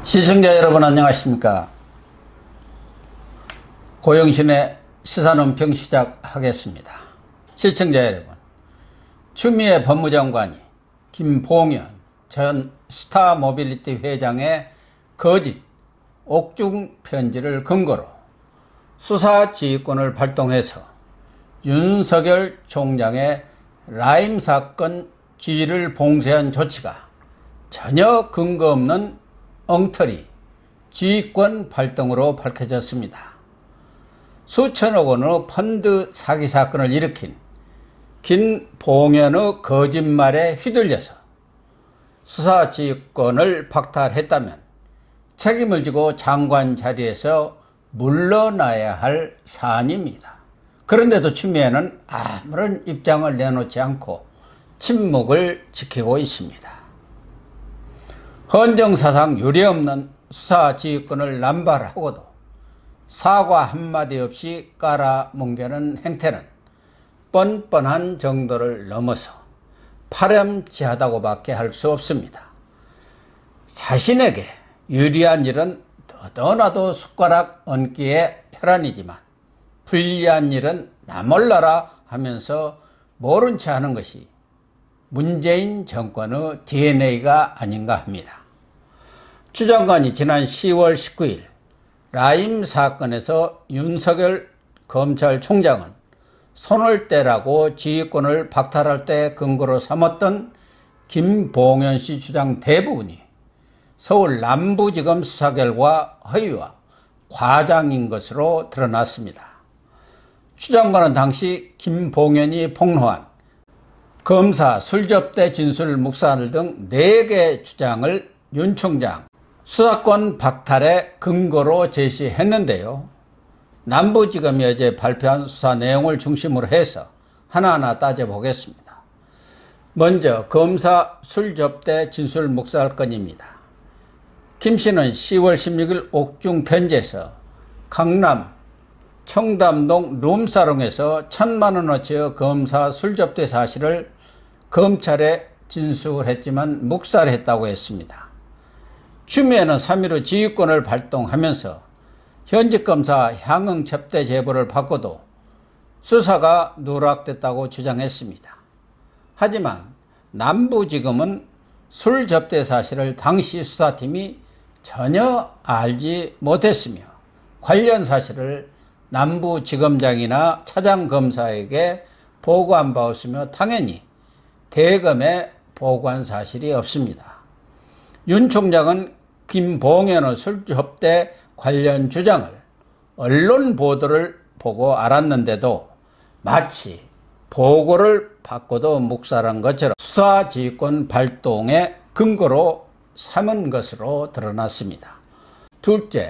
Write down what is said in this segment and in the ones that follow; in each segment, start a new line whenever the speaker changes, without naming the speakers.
시청자 여러분 안녕하십니까. 고영신의 시사논평 시작하겠습니다. 시청자 여러분, 추미애 법무장관이 김봉현 전 스타모빌리티 회장의 거짓 옥중 편지를 근거로 수사지휘권을 발동해서 윤석열 총장의 라임 사건 지휘를 봉쇄한 조치가 전혀 근거 없는 엉터리 지휘권 발동으로 밝혀졌습니다. 수천억 원의 펀드 사기 사건을 일으킨 김봉현의 거짓말에 휘둘려서 수사지휘권을 박탈했다면 책임을 지고 장관 자리에서 물러나야 할 사안입니다. 그런데도 추미애는 아무런 입장을 내놓지 않고 침묵을 지키고 있습니다. 헌정사상 유례없는 수사지휘권을 남발하고도 사과 한마디 없이 깔아뭉개는 행태는 뻔뻔한 정도를 넘어서 파렴치하다고 밖에 할 수 없습니다. 자신에게 유리한 일은 너도나도 숟가락 얹기에 혈안이지만 불리한 일은 나 몰라라 하면서 모른 체 하는 것이 문재인 정권의 DNA가 아닌가 합니다. 추 장관이 지난 10월 19일 라임 사건에서 윤석열 검찰총장은 손을 떼라고 지휘권을 박탈할 때 근거로 삼았던 김봉현 씨 주장 대부분이 서울 남부지검 수사 결과 허위와 과장인 것으로 드러났습니다. 추 장관은 당시 김봉현이 폭로한 검사 술접대 진술 묵살 등 4개 주장을 윤 총장 수사권 박탈의 근거로 제시했는데요. 남부지검이 어제 발표한 수사 내용을 중심으로 해서 하나하나 따져보겠습니다. 먼저 검사 술접대 진술 묵살 건입니다. 김 씨는 10월 16일 옥중 편지에서 강남 청담동 룸사롱에서 1,000만 원어치의 검사 술접대 사실을 검찰에 진술했지만 묵살했다고 했습니다. 추미애는 3일 후 지휘권을 발동하면서 현직 검사 향응 접대 제보를 받고도 수사가 누락됐다고 주장했습니다. 하지만 남부지검은 술 접대 사실을 당시 수사팀이 전혀 알지 못했으며 관련 사실을 남부지검장이나 차장검사에게 보고한 바 없으며 당연히 대검에 보고한 사실이 없습니다. 윤 총장은 김봉현의 술 접대 관련 주장을 언론 보도를 보고 알았는데도 마치 보고를 받고도 묵살한 것처럼 수사지휘권 발동의 근거로 삼은 것으로 드러났습니다. 둘째,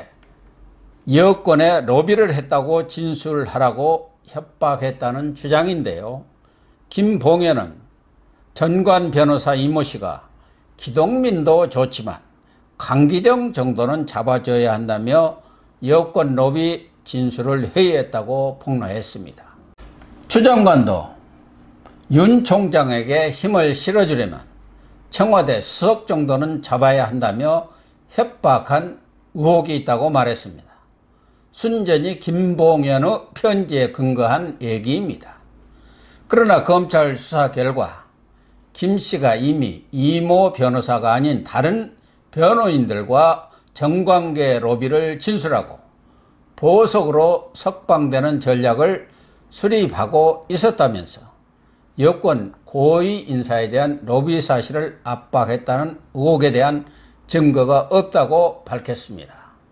여권에 로비를 했다고 진술하라고 협박했다는 주장인데요. 김봉현은 전관 변호사 이모 씨가 기동민도 좋지만 강기정 정도는 잡아줘야 한다며 여권 로비 진술을 회유했다고 폭로했습니다. 추 장관도 윤 총장에게 힘을 실어주려면 청와대 수석 정도는 잡아야 한다며 협박한 의혹이 있다고 말했습니다. 순전히 김봉현의 편지에 근거한 얘기입니다. 그러나 검찰 수사 결과 김 씨가 이미 이모 변호사가 아닌 다른 변호인들과 정관계 로비를 진술하고 보석으로 석방되는 전략을 수립하고 있었다면서 여권 고위 인사에 대한 로비 사실을 압박했다는 의혹에 대한 증거가 없다고 밝혔습니다.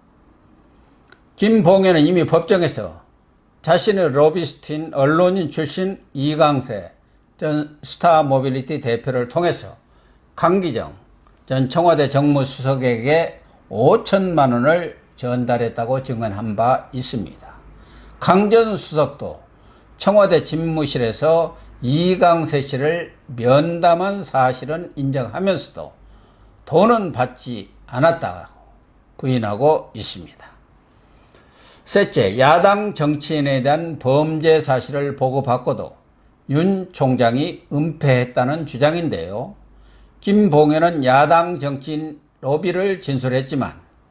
김봉현은 이미 법정에서 자신의 로비스트인 언론인 출신 이강세 전 스타모빌리티 대표를 통해서 강기정 전 청와대 정무수석에게 5천만 원을 전달했다고 증언한 바 있습니다. 강 전 수석도 청와대 집무실에서 이강세 씨를 면담한 사실은 인정하면서도 돈은 받지 않았다고 부인하고 있습니다. 셋째, 야당 정치인에 대한 범죄 사실을 보고받고도 윤 총장이 은폐했다는 주장인데요. 김봉현은 야당 정치인 로비를 진술했지만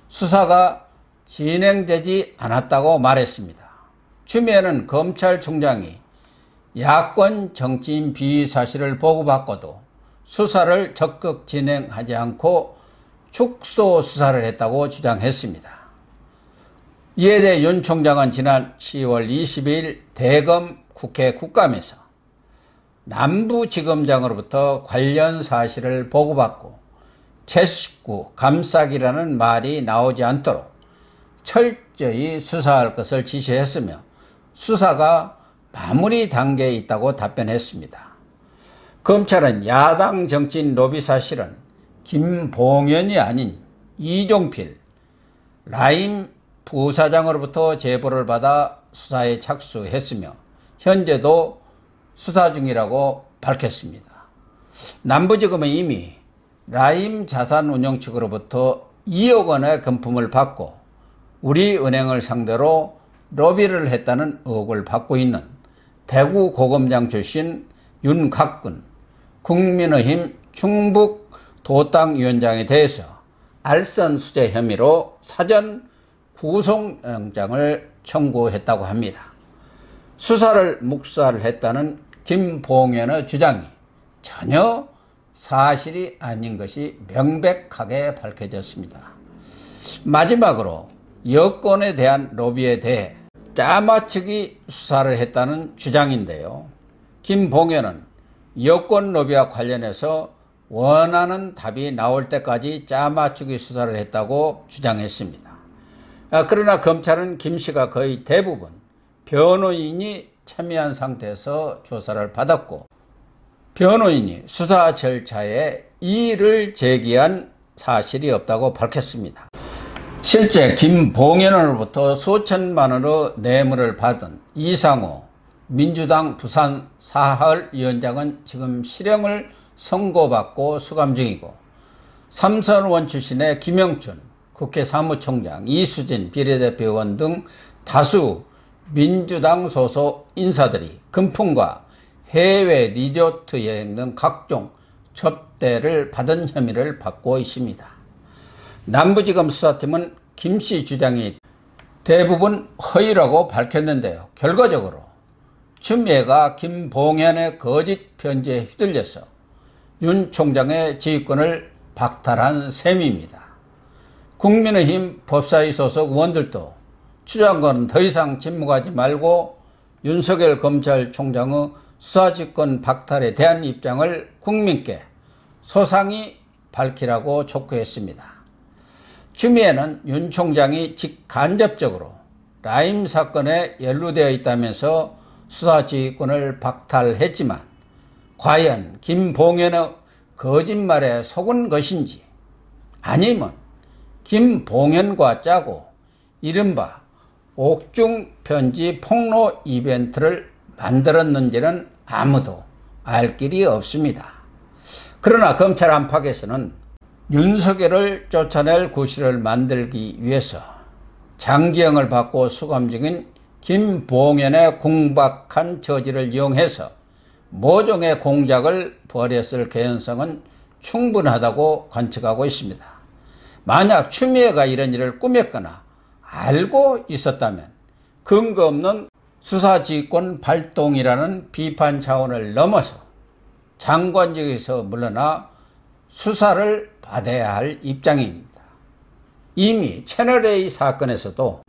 수사가 진행되지 않았다고 말했습니다. 추미애는 검찰총장이 야권 정치인 비위 사실을 보고받고도 수사를 적극 진행하지 않고 축소 수사를 했다고 주장했습니다. 이에 대해 윤 총장은 지난 10월 22일 대검 국회 국감에서 남부지검장으로부터 관련 사실을 보고받고 제 식구 감싸기라는 말이 나오지 않도록 철저히 수사할 것을 지시했으며 수사가 마무리 단계에 있다고 답변했습니다. 검찰은 야당 정치인 로비 사실은 김봉현이 아닌 이종필 라임 부사장으로부터 제보를 받아 수사에 착수했으며 현재도 수사 중이라고 밝혔습니다. 남부지검은 이미 라임 자산운용 측으로부터 2억 원의 금품을 받고 우리은행을 상대로 로비를 했다는 의혹을 받고 있는 대구 고검장 출신 윤곽근 국민의힘 충북 도당위원장에 대해서 알선수재 혐의로 사전 구속영장을 청구했다고 합니다. 수사를 묵살했다는 김봉현의 주장이 전혀 사실이 아닌 것이 명백하게 밝혀졌습니다. 마지막으로 여권에 대한 로비에 대해 짜맞추기 수사를 했다는 주장인데요. 김봉현은 여권 로비와 관련해서 원하는 답이 나올 때까지 짜맞추기 수사를 했다고 주장했습니다. 그러나 검찰은 김 씨가 거의 대부분 변호인이 참여한 상태에서 조사를 받았고 변호인이 수사 절차에 이의를 제기한 사실이 없다고 밝혔습니다. 실제 김봉현으로부터 수천만 원의 뇌물을 받은 이상호 민주당 부산 사헐위원장은 지금 실형을 선고받고 수감 중이고 삼선의원 출신의 김영춘 국회 사무총장, 이수진 비례대표 의원 등 다수 민주당 소속 인사들이 금품과 해외 리조트 여행 등 각종 접대를 받은 혐의를 받고 있습니다. 남부지검 수사팀은 김 씨 주장이 대부분 허위라고 밝혔는데요. 결과적으로 추미애가 김봉현의 거짓 편지에 휘둘려서 윤 총장의 지휘권을 박탈한 셈입니다. 국민의힘 법사위 소속 의원들도 추장관은 더 이상 침묵하지 말고 윤석열 검찰총장의 수사지권 박탈에 대한 입장을 국민께 소상히 밝히라고 촉구했습니다. 추미애는 윤 총장이 직간접적으로 라임 사건에 연루되어 있다면서 수사지휘권을 박탈했지만 과연 김봉현의 거짓말에 속은 것인지 아니면 김봉현과 짜고 이른바 옥중편지 폭로 이벤트를 만들었는지는 아무도 알 길이 없습니다. 그러나 검찰 안팎에서는 윤석열을 쫓아낼 구실을 만들기 위해서 장기형을 받고 수감 중인 김봉현의 궁박한 처지를 이용해서 모종의 공작을 벌였을 개연성은 충분하다고 관측하고 있습니다. 만약 추미애가 이런 일을 꾸몄거나 알고 있었다면 근거 없는 수사지휘권 발동이라는 비판 차원을 넘어서 장관직에서 물러나 수사를 받아야 할 입장입니다. 이미 채널A 사건에서도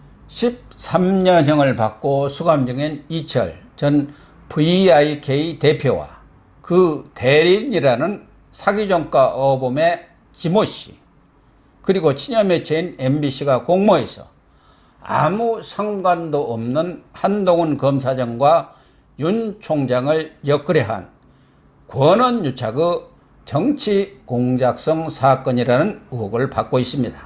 13년형을 받고 수감 중인 이철 전 VIK 대표와 그 대리인이라는 사기종가 어범의 지모 씨 그리고 친여 매체인 MBC가 공모해서 아무 상관도 없는 한동훈 검사장과 윤 총장을 엮으려한 권한유착의 정치 공작성 사건이라는 의혹을 받고 있습니다.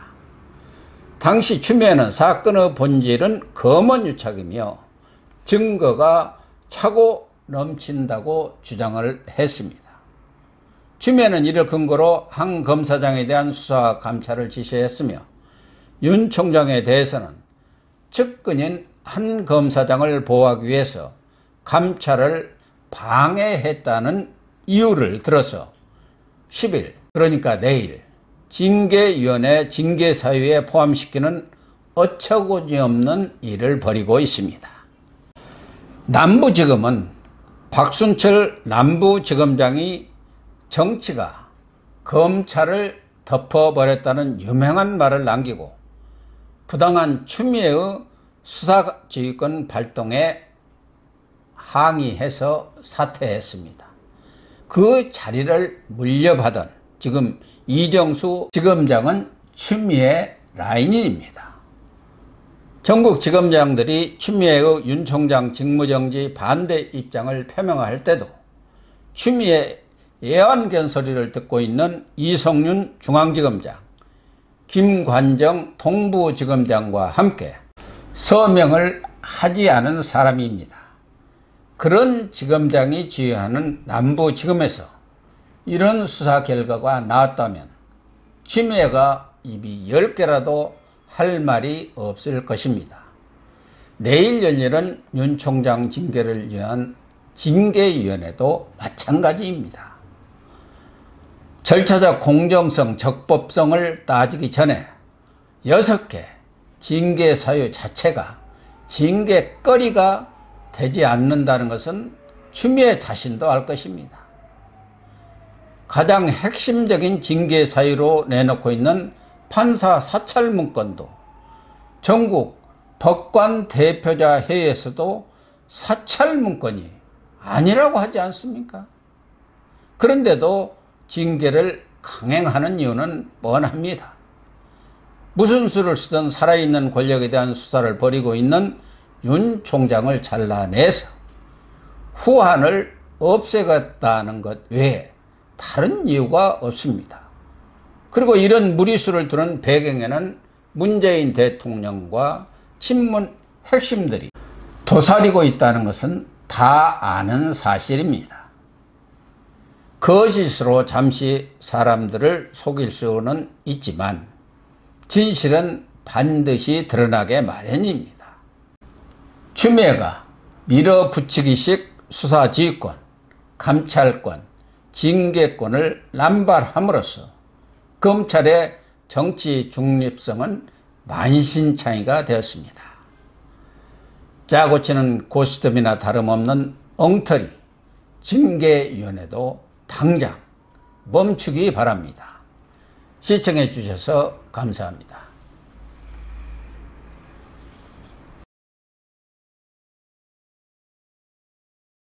당시 추미애는 사건의 본질은 검언유착이며 증거가 차고 넘친다고 주장을 했습니다. 추미애는 이를 근거로 한 검사장에 대한 수사 감찰을 지시했으며 윤 총장에 대해서는 측근인 한 검사장을 보호하기 위해서 감찰을 방해했다는 이유를 들어서 10일 그러니까 내일 징계위원회 징계사유에 포함시키는 어처구니없는 일을 벌이고 있습니다. 남부지검은 박순철 남부지검장이 정치가 검찰을 덮어버렸다는 유명한 말을 남기고 부당한 추미애의 수사지휘권 발동에 항의해서 사퇴했습니다. 그 자리를 물려받은 지금 이정수 지검장은 추미애 라인인입니다. 전국 지검장들이 추미애의 윤 총장 직무정지 반대 입장을 표명할 때도 추미애 애완견 소리를 듣고 있는 이성윤 중앙지검장, 김관정 동부지검장과 함께 서명을 하지 않은 사람입니다. 그런 지검장이 지휘하는 남부지검에서 이런 수사 결과가 나왔다면 추미애가 입이 10개라도 할 말이 없을 것입니다. 내일 열리는 윤 총장 징계를 위한 징계위원회도 마찬가지입니다. 절차적 공정성, 적법성을 따지기 전에 6개 징계 사유 자체가 징계거리가 되지 않는다는 것은 추미애 자신도 알 것입니다. 가장 핵심적인 징계 사유로 내놓고 있는 판사 사찰 문건도 전국 법관 대표자 회의에서도 사찰 문건이 아니라고 하지 않습니까? 그런데도 징계를 강행하는 이유는 뻔합니다. 무슨 수를 쓰든 살아있는 권력에 대한 수사를 벌이고 있는 윤 총장을 잘라내서 후한을 없애겠다는 것 외에 다른 이유가 없습니다. 그리고 이런 무리수를 두는 배경에는 문재인 대통령과 친문 핵심들이 도사리고 있다는 것은 다 아는 사실입니다. 거짓으로 잠시 사람들을 속일 수는 있지만 진실은 반드시 드러나게 마련입니다. 추미애가 밀어붙이기식 수사지휘권, 감찰권, 징계권을 남발함으로써 검찰의 정치 중립성은 만신창이가 되었습니다. 짜고 치는 고스톱이나 다름없는 엉터리 징계위원회도 당장 멈추기 바랍니다. 시청해 주셔서 감사합니다.